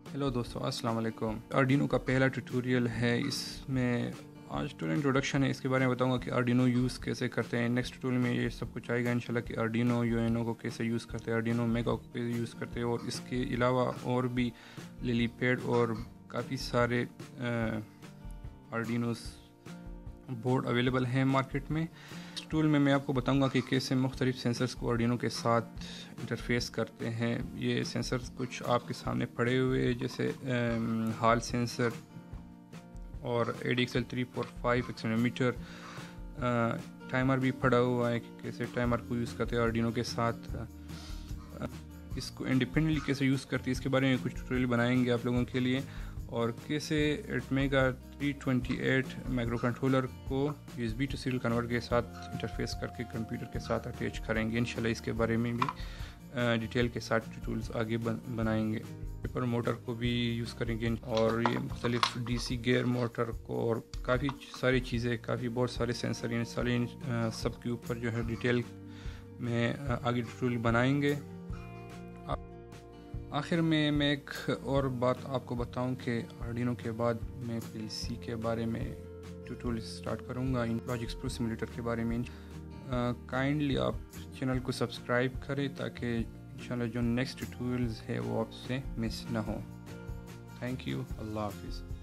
Hello دوستو، السلام علیکم۔ آرڈینو کا پہلا ٹیوٹوریل ہے، اس میں آج ٹول انٹروڈکشن ہے، اس کے بارے میں بتاؤں گا کہ آرڈینو یوز کیسے کرتے ہیں۔ نیکسٹ ٹیوٹوریل میں یہ سب کچھ آئے گا انشاءاللہ کہ آرڈینو یوینو کو کیسے یوز کرتے ہیں، آرڈینو میگا کو کیسے یوز کرتے ہیں، اور اس کے علاوہ اور بھی للی پیڈ اور کافی سارے آرڈینوز بورڈ اویلیبل ہیں مارکیٹ میں۔ اس ٹول میں آپ کو بتاؤں گا کہ کیسے مختلف سینسرز کو آرڈینو کے ساتھ انٹرفیس کرتے ہیں۔ یہ سینسرز کچھ آپ کے سامنے پڑے ہوئے جیسے ہال سینسر اور ADXL 345 ایکسلرومیٹر، ٹائمر بھی پڑا ہوا ہے کہ کیسے ٹائمر کو یوز کرتے ہیں آرڈینو کے ساتھ، اس کو انڈیپینڈنٹلی کیسے یوز کرتے ہیں اس کے بارے میں کچھ ٹیوٹوریل بنائیں گے آپ لوگوں کے لیے، اور کیسے ایٹمیگا 328 مائکرو کنٹرولر کو USB ٹو سیریل کنورٹر کے ساتھ انٹرفیس کر کے کمپیوٹر کے ساتھ اٹیچ کریں گے۔ انشاءاللہ اس کے بارے میں بھی ڈیٹیل کے ساتھ ٹیوٹوریلز آگے بنائیں گے۔ پیپر موٹر کو بھی یوز کریں گے، اور یہ مختلف DC گیئر موٹر کو، اور کافی ساری چیزیں، کافی بہت سارے سینسر انسٹالین سب کے اوپر جو ہے ڈیٹیل میں آگے ٹیوٹوریل بنائیں گے۔ آخر میں ایک اور بات آپ کو بتاؤں کہ آرڈینو کے بعد میں PLC کے بارے میں ٹیوٹوریل سٹارٹ کروں گا، لاجکس پرو سیمولیٹر کے بارے میں۔ کائنڈلی آپ چینل کو سبسکرائب کریں تاکہ انشاءاللہ جو نیکسٹ ٹیوٹوریلز ہے وہ آپ سے مس نہ ہوں۔ تھینک یو، اللہ حافظ۔